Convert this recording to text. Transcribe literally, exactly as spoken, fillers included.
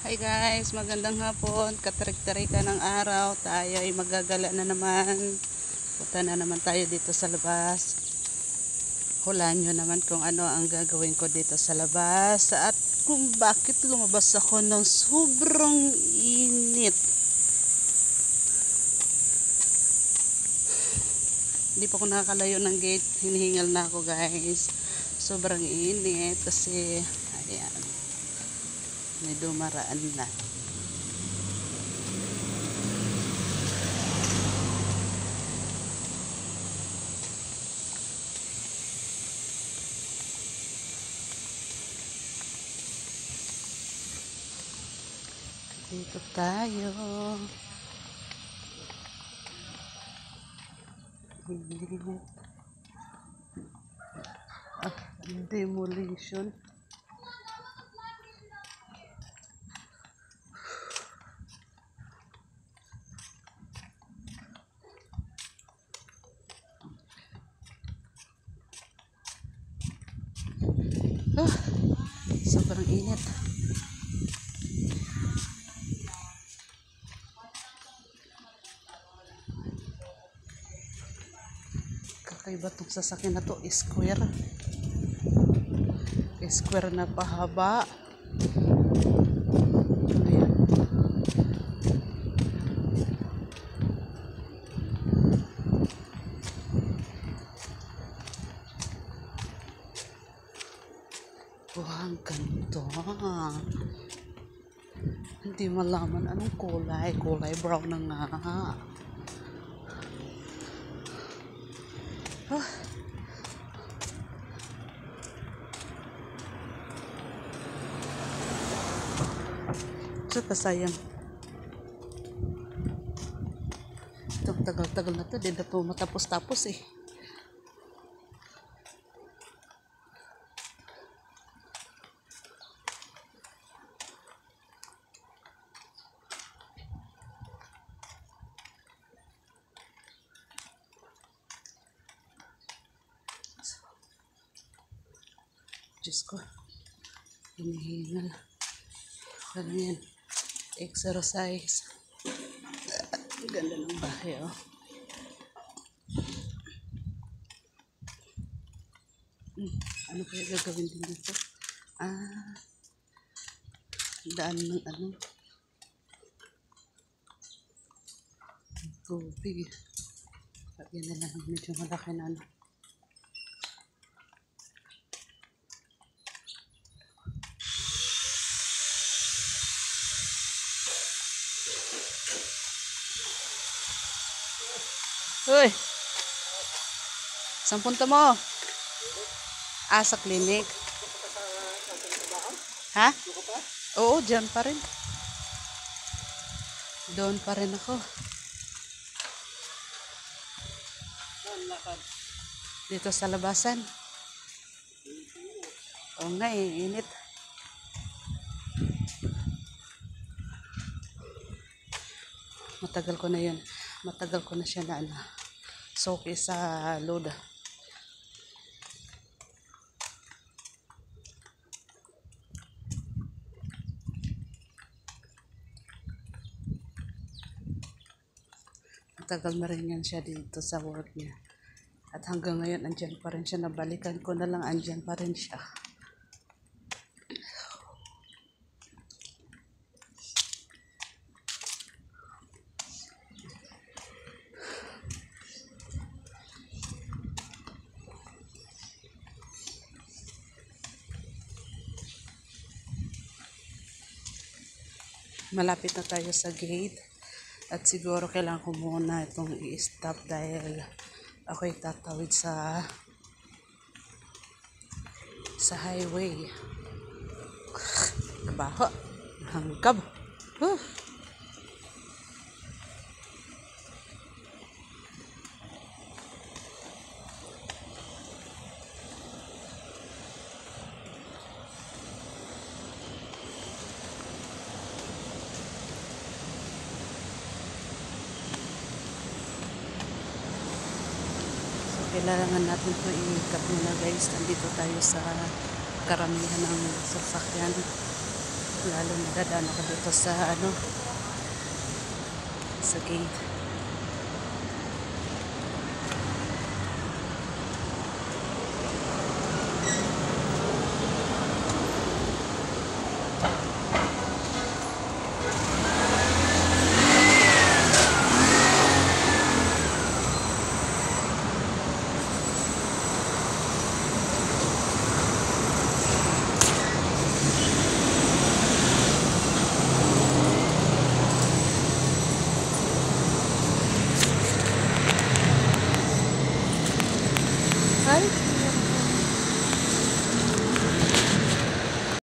Hi guys, magandang hapon. Katarik-tarika ng araw. Tayo ay magagala na naman. Punta na naman tayo dito sa labas. Hulaan nyo naman kung ano ang gagawin ko dito sa labas. At kung bakit lumabas ako ng sobrang init. Hindi pa ako nakakalayo ng gate. Hinihingal na ako guys. Sobrang init kasi ayan. May dumaraan na. Dito tayo. Ah, demolition. Ah, sobrang init. Kakaiba itong sasakyan na to, square. Square na pahaba. Ayan. Wah, ang ganito. Hindi malaman anong kulay. Kulay brown na nga. Ah. So, pasayang. Itong tagal-tagal na to. Di na po matapos-tapos eh. Diyos ko, hinihingal. Ano yan? Exercise. Ang ganda ng bahay, oh. Hmm, ano kaya gagawin din dito? Ah, daan ng ano? Tubig. Lagyan na lang medyo malaki na ano. Uy! Saan punta mo? Ah, sa clinic. Ha? Oo, dyan pa rin. Doon pa rin ako. Dito sa labasan. Oo nga eh, init. Matagal ko na yun. Matagal ko na siya na ano. Soki sa loda. Matagal na rin yan siya dito sa work niya. At hanggang ngayon, andyan pa rin siya. Nabalikan ko na lang, andyan pa rin siya. Malapit na tayo sa gate. At siguro kailangan ko muna itong i-stop dahil ako'y tatawid sa sa highway. Kabaho. Hangkab. Huh. Kailangan natin to i-cut muna guys. Nandito tayo sa karamihan ng sasakyan. lalo na dadaan ako dito sa ano sa gate.